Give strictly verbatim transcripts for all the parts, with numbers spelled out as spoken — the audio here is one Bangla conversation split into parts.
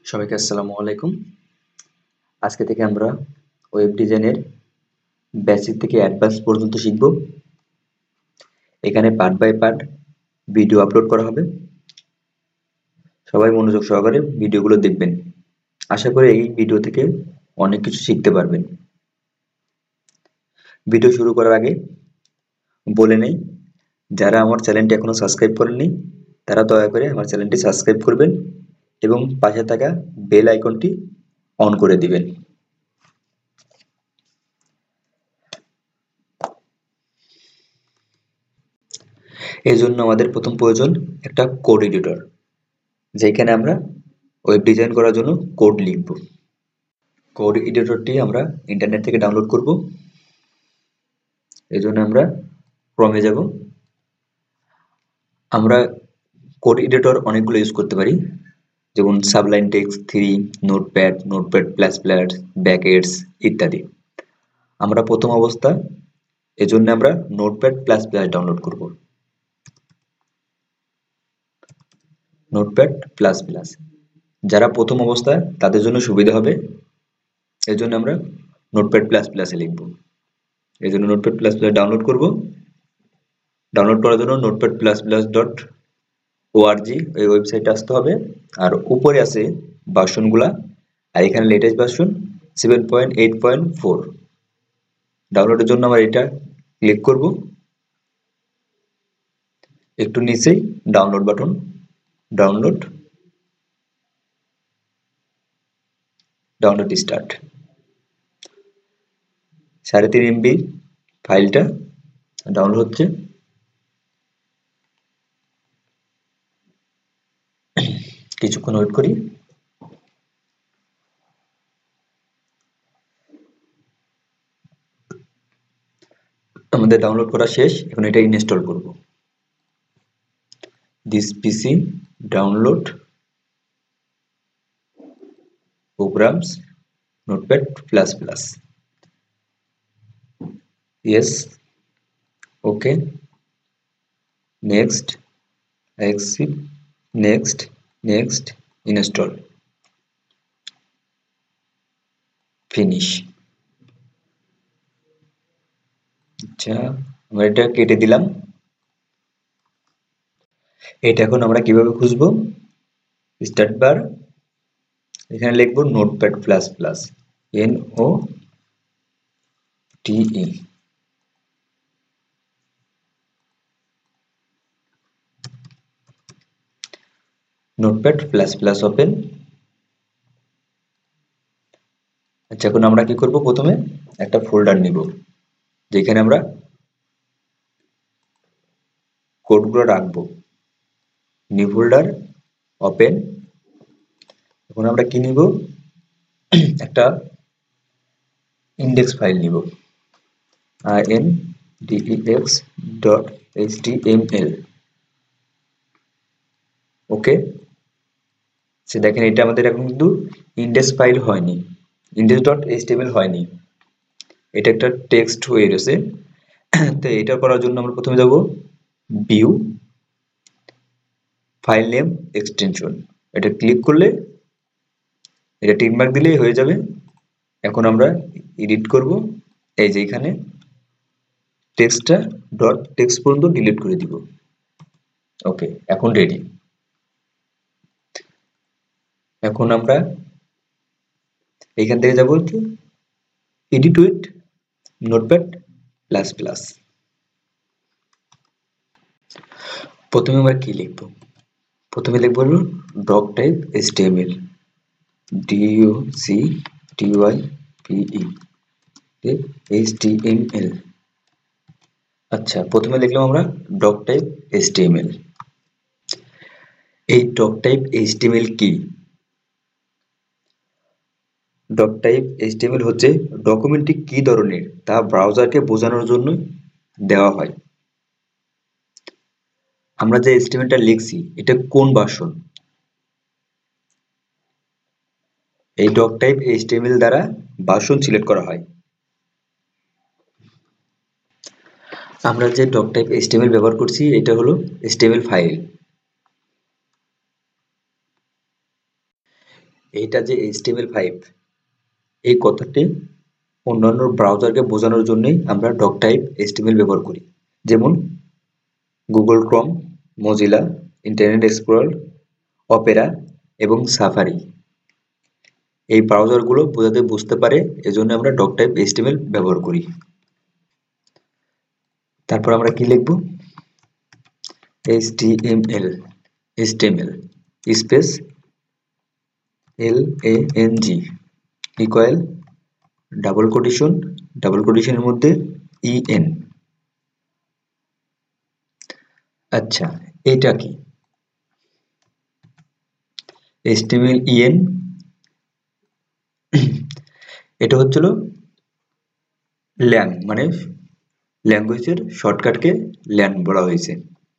সবাইকে আসসালামু আলাইকুম। আজকে থেকে আমরা ওয়েব ডিজাইনের বেসিক থেকে অ্যাডভান্স পর্যন্ত শিখব। এখানে part by part video upload করা হবে। সবাই মনোযোগ সহকারে ভিডিওগুলো দেখবেন। আশা করি এই ভিডিও থেকে অনেক কিছু শিখতে পারবেন। ভিডিও শুরু করার আগে বলে নেই, যারা আমার চ্যানেলটি এখনো সাবস্ক্রাইব করেননি তারা দয়া করে আমার চ্যানেলটি সাবস্ক্রাইব করবেন এবং পাশে থাকা বেল আইকনটি অন করে দিবেন। এই জন্য আমাদের প্রথম প্রয়োজন একটা কোড এডিটর, যেখানে আমরা ওয়েব ডিজাইন করার জন্য কোড লিখব। কোড এডিটরটি আমরা ইন্টারনেট থেকে ডাউনলোড করব। এই জন্য আমরা ক্রমে যাব। আমরা কোড এডিটর অনেকগুলো ইউজ করতে পারি, যেমন sublime text three, notepad, notepad plus plus, brackets ইত্যাদি। আমরা প্রথম অবস্থা এজন্য আমরা নোটপ্যাড প্লাস প্লাস ডাউনলোড করব। নোটপ্যাড প্লাস প্লাস যারা প্রথম অবস্থায় তাদের জন্য সুবিধা হবে, এই জন্য আমরা নোটপ্যাড প্লাস প্লাসে লিখব। এই জন্য নোটপ্যাড প্লাস প্লাস ডাউনলোড করব। ডাউনলোড করার জন্য notepad plus plus dot ORG এই ওয়েবসাইটে আসতে হবে। আর উপরে আছে ভার্সনগুলা, আর এখানে latest version seven point eight point four. ডাউনলোডের জন্য আমরা এটা ক্লিক করব। একটু নিচেই download button, download download start. সাড়ে তিন এমবি ফাইলটা ডাউনলোড হচ্ছে। কিছুক্ষণ ওয়েট করি। আমাদের ডাউনলোড করা শেষ, এখন এটা ইনস্টল করব। This PC download programs notepad plus plus. Yes, okay, next, accept, next, next, install, finish. আচ্ছা, আমরা এটা কেটে দিলাম। এটা এখন আমরা কিভাবে খুঁজবো? স্টার্ট বার, এখানে লিখবো notepad plus plus, N O T E. Notepad plus plus open. আচ্ছা, এখন আমরা কি করব? প্রথমে একটা ফোল্ডার নিব, যেখানে আমরা কোডগুলো রাখবো। New folder, open. এখন আমরা কি নিব? একটা ইন্ডেক্স ফাইল নিব, index ডট html। ওকে, সে দেখেন এটা আমাদের এখন কিন্তু ইন্ডেক্স ফাইল হয়নি, ইন্ডেক্স ডট html হয়নি, এটা একটা টেক্সট হয়ে গেছে। তো এটা করার জন্য আমরা প্রথমে যাব ভিউ, ফাইল নেম, এক্সটেনশন। এটা ক্লিক করলে এটা টিক মার্ক দিলেই হয়ে যাবে। এখন আমরা এডিট করব। এই যে এখানে টেক্সটটা ডট টেক্সট পর্যন্ত ডিলিট করে দিব। ওকে, এখন রেডি। এখন আমরা এখান থেকে যাব কি edit with notepad plus plus. প্রথমে আমরা কি লিখব? প্রথমে লিখব হলো doc type HTML, D O C T Y P E HTML. আচ্ছা, প্রথমে লিখলাম আমরা ডক টাইপ এইচটিএমএল। এই ডক টাইপ এইচটিএমএল কি? ডক টাইপ এইচটিএমএল হচ্ছে ডকুমেন্টটি কি ধরনের তা ব্রাউজারকে বোঝানোর জন্য দেওয়া হয়। আমরা যে এইচটিএমএলটা লিখছি এটা কোন ভার্সন? এই ডক টাইপ এইচটিএমএল দ্বারা ভার্সন সিলেক্ট করা হয়। আমরা যে ডক টাইপ এইচটিএমএল ব্যবহার করছি এটা হলো এইচটিএমএল ফাইল। এইটা যে H T M L five, এই কথাটি অন্যান্য ব্রাউজারকে বোঝানোর জন্যই আমরা doc type H T M L ব্যবহার করি। যেমন Google Chrome, Mozilla, Internet Explorer, Opera এবং সাফারি। এই ব্রাউজারগুলো বোঝাতে বুঝতে পারে, এজন্য আমরা doc type H T M L ব্যবহার করি। তারপর আমরা কি লিখব? H T M L, H T M L space L A N G equal double quotation, double কোটেশনের মধ্যে ই এন। আচ্ছা, এটা কি? H T M L E N, এটা হচ্ছিল ল্যাং, মানে ল্যাঙ্গুয়েজের শর্টকাটকে ল্যান বলা হয়েছে।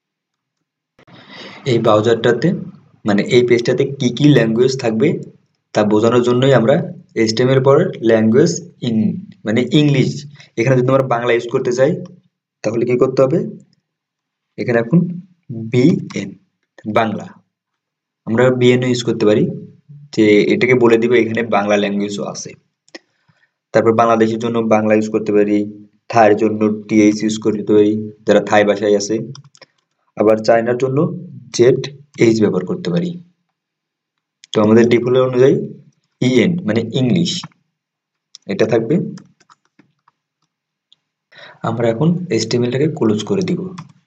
এই ব্রাউজারটাতে মানে এই পেজটাতে কি কি ল্যাঙ্গুয়েজ থাকবে তা বোঝানোর জন্যই আমরা এইচ টি এম এল পর ল্যাঙ্গুয়েজ ইন মানে ইংলিশ, এখানে যদি আমরা বাংলা ইউজ করতে চাই তাহলে কি করতে হবে? এখানে এখন বিএন বাংলা, আমরা বিএন ইউজ করতে পারি, যে এটাকে বলে দিব এখানে বাংলা ল্যাঙ্গুয়েজও আছে। তারপর বাংলাদেশের জন্য বাংলা ইউজ করতে পারি, থাইয়ের জন্য টিএইচ ইউজ করতে পারি যারা থাই ভাষায় আছে, আবার চায়নার জন্য জেড এইচ ব্যবহার করতে পারি। তো আমাদের ডিফল্ট অনুযায়ী ইএন মানে ইংলিশ এটা থাকবে। আমরা এখন এইচটিএমএলটাকে ক্লোজ করে দিব।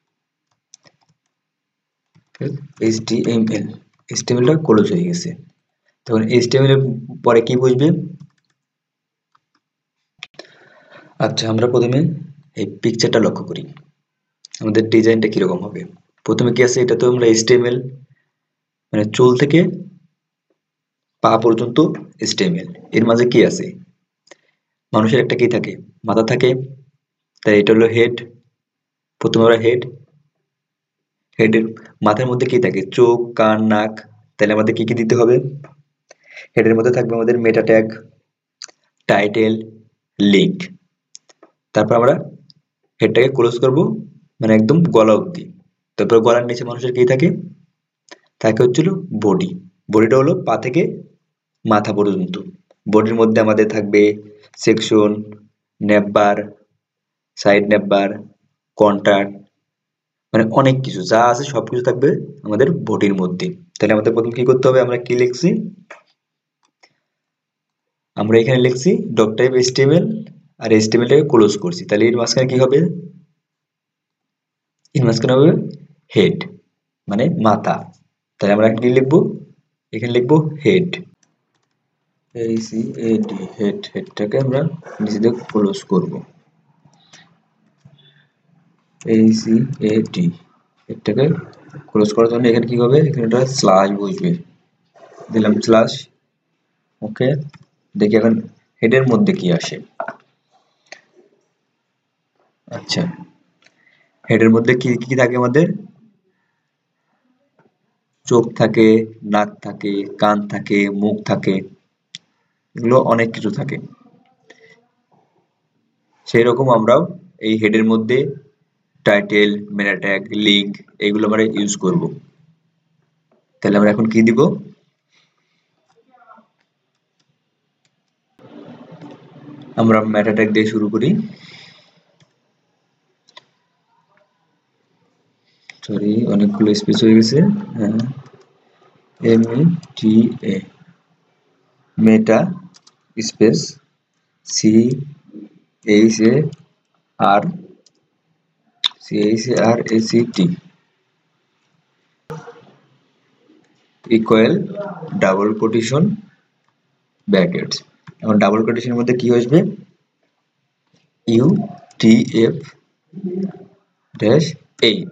এইচটিএমএল এইচটিএমএলটা ক্লোজ হয়ে গেছে। তখন এইচটিএমএল এর পরে কি বুঝবে? আচ্ছা, আমরা প্রথমে এই পিকচারটা লক্ষ্য করি, আমাদের ডিজাইনটা কিরকম হবে। প্রথমে কি আছে? এটা তো আমরা এইচটিএমএল মানে চুল থেকে পা পর্যন্ত এইচটিএমএল, এর মাঝে কি আছে? মানুষের একটা কি থাকে? মাথা থাকে, তাই এটা হলো হেড। প্রথমে আমরা হেড, হেডের মাথার মধ্যে কি থাকে? চোখ, কান, নাক। তাহলে আমাদের কি কি দিতে হবে? হেডের মধ্যে থাকবে আমাদের মেটা ট্যাগ, টাইটেল, লিঙ্ক। তারপর আমরা হেডটাকে ক্লোজ করব মানে একদম গলা অবধি। তারপর গলার নিচে মানুষের কি থাকে? থাকে হচ্ছিল বডি। বডিটা হলো পা থেকে মাথা পর্যন্ত। বডির মধ্যে আমাদের থাকবে section, navbar, side navbar, contract, মানে অনেক কিছু যা আছে সবকিছু থাকবে আমাদের বডির মধ্যে। তাহলে আমাদের প্রথম কি করতে হবে? আমরা কি লিখছি? আমরা এখানে লিখছি ডক টাইপ এইচটিএমএল আর এইচটিএমএলটাকে ক্লোজ করছি। তাহলে এর মাঝখানে কি হবে? এর মাঝখানে হবে হেড মানে মাথা। তাহলে আমরা কি লিখবো? এখানে লিখবো হেড, এই সি এ ডি, হেড। হেডটাকে আমরা নিচে দিয়ে ক্লোজ করব, এই সি এ ডি। হেডটাকে ক্লোজ করার জন্য এখানে কি হবে? এখানে একটা স্ল্যাশ বসবে, দিলাম স্ল্যাশ। ওকে, দেখি এখন হেডের মধ্যে কি আসে। আচ্ছা, হেডের মধ্যে কি কি থাকে? আমাদের চোখ থাকে, নাক থাকে, কান থাকে, মুখ থাকে, এগুলো অনেক কিছু থাকে। সেই রকম আমরাও এই হেডের মধ্যে টাইটেল, মেটা ট্যাগ, লিঙ্ক এগুলো আমরা ইউজ করব। তাহলে আমরা এখন কি দিব? আমরা মেটা ট্যাগ দিয়ে শুরু করি। সরি, অনেকগুলো স্পেস হয়ে গেছে। হ্যাঁ, M A T A, meta space C H A R C H A R A C T equal double quotation brackets. এখন ডাবল কোটেশনের মধ্যে কি আসবে? U T F dash eight.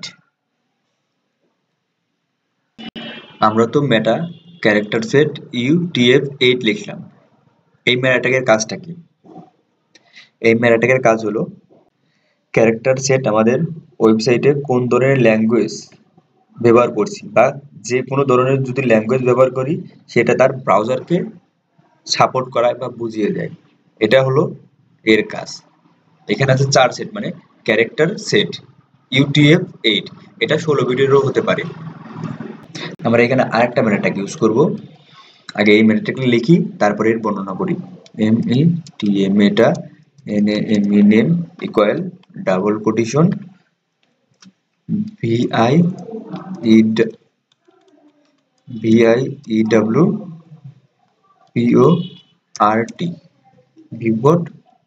আমরা তো meta character set U T F eight লিখলাম। এই মেটা ট্যাগের কাজটা কি? এই মেটা ট্যাগের কাজ হলো ক্যারেক্টার সেট আমাদের ওয়েবসাইটে কোন ধরনের ল্যাঙ্গুয়েজ ব্যবহার করছি বা যে কোনো ধরনের যদি ল্যাঙ্গুয়েজ ব্যবহার করি সেটা তার ব্রাউজারকে সাপোর্ট করায় বা বুঝিয়ে দেয়। এটা হলো এর কাজ। এখানে আছে চার সেট মানে character set U T F eight, এটা ষোলো বিটেরও হতে পারে। আমরা এখানে আরেকটা মেটা ট্যাগ ইউজ করব, আগে এই মেটাটাকে লিখি, তারপরে এর বর্ণনা করি। M E T A meta, N A M E name equal double quotation V I E V I E W P O R T ভিভোট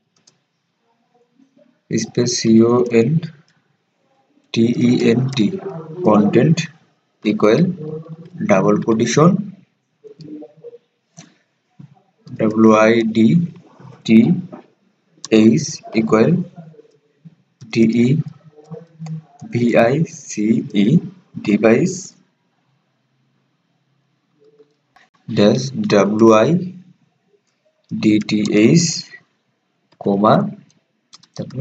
space C O N T E N T content equal double quotation W I D T H equal D E V I C E device dash W I D T H comma তারপরে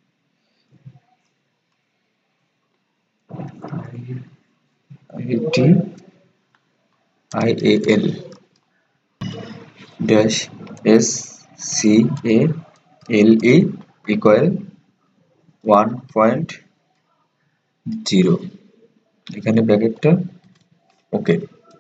I T I A L dash S C A L E equal one point zero, এখানে ব্র্যাকেটটা ওকে।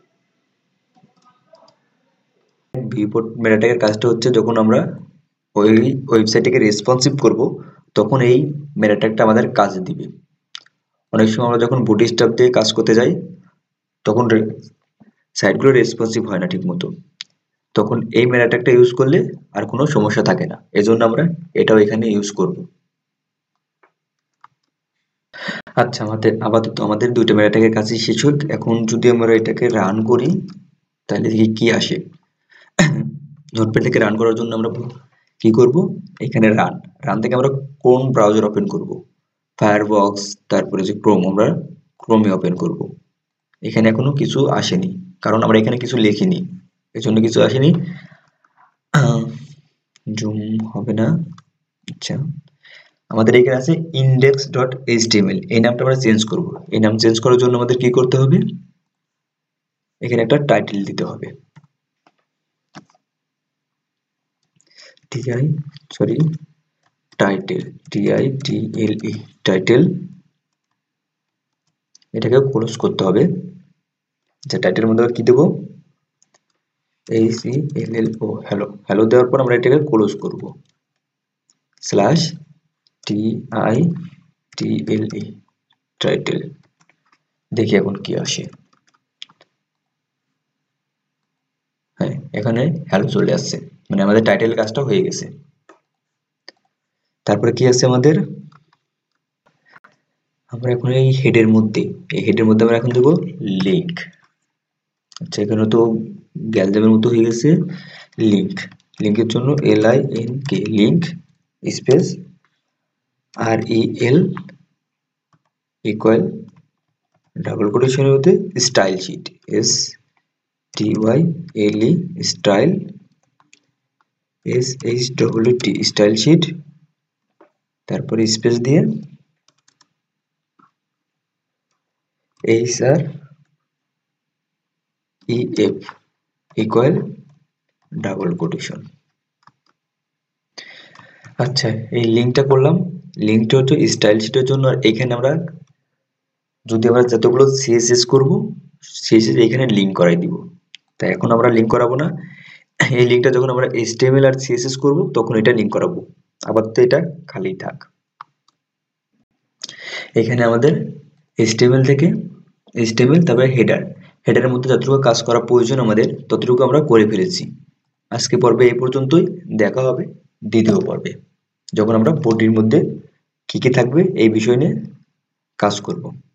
ভিউপোর্ট মেটা ট্যাগের কাজটা হচ্ছে যখন আমরা ওই ওয়েবসাইটটাকে রেসপন্সিভ করব তখন এই মেটা ট্যাগটা আমাদের কাজে দিবে। অনেক সময় আমরা যখন বুটস্ট্র্যাপ দিয়ে কাজ করতে যাই তখন সাইটগুলো রেসপন্সিভ হয় না ঠিক মতো, তখন এই মেটা ট্যাগটা ইউজ করলে আর কোনো সমস্যা থাকে না, এজন্য আমরা এটাও এখানে ইউজ করব। আচ্ছা, আমাদের আপাতত আমাদের দুইটা মেটা ট্যাগের কাজই শেষ হোক। এখন যদি আমরা এটাকে রান করি তাহলে দেখি কি আসে। নোটপ্যাড থেকে রান করার জন্য আমরা কি করব, এখানে রান রান থেকে আমরা কোন ব্রাউজার ওপেন করব, ফায়ারবক্স, তারপরে যে ক্রোম, আমরা ক্রোমে ওপেন করব। এখানে এখনো কিছু আসেনি কারণ আমরা এখানে কিছু লিখিনি, এজন্য কিছু আসেনি। জুম হবে না। আচ্ছা, আমাদের এখানে আছে index dot H T M L, এই নামটা আমরা চেঞ্জ করব। এই নাম চেঞ্জ করার জন্য আমাদের কি করতে হবে, এখানে একটা টাইটেল দিতে হবে। T I sorry title T I T L E title, এটাকে ক্লোজ করতে হবে। যে টাইটেলের মধ্যে কি দেব, এই C L L O hello, hello দেওয়ার পর আমরা এটাকে ক্লোজ করব। Slash T I T L E title, দেখি এখন কি আসে। হ্যাঁ, এখানে হ্যালো চলে আসছে, মানে আমাদের টাইটেল কাজটা হয়ে গেছে। তারপরে কি আছে আমাদের, আমরা এখন এই হেডের মধ্যে এই হেডের মধ্যে আমরা এখন দেব লিংক। আচ্ছা, এখানে তো গ্যালজামের মতো হয়ে গেছে। লিংক, লিংকের জন্য L I N K link space R E L equal double কোটেশনের মধ্যে style sheet S T Y L E style S H W T style sheet, তারপরে স্পেস দিয়ে H R E F equal double quotation. আচ্ছা, এই লিঙ্কটা করলাম। লিঙ্কটা হচ্ছে স্টাইল শিটের জন্য, আর এখানে আমরা যদি আমরা যতগুলো সিএসএস করব সিএসএস এখানে লিঙ্ক করাই দিব। তাই এখন আমরা লিঙ্ক করাবো না, এই লিঙ্কটা যখন আমরা এইচটিএমএল আর সিএসএস করব তখন এটা লিঙ্ক করাবো। আপাতত এটা খালি থাক। এখানে আমাদের এইচটিএমএল থেকে এইচটিএমএল তারপরে হেডার, হেডারের মধ্যে যতটুকু কাজ করা প্রয়োজন আমাদের ততটুকু আমরা করে ফেলেছি। আজকে পর্বে এই পর্যন্তই, দেখা হবে দ্বিতীয় পর্বে যখন আমরা বডির মধ্যে কি কি থাকবে এই বিষয় নিয়ে কাজ করব।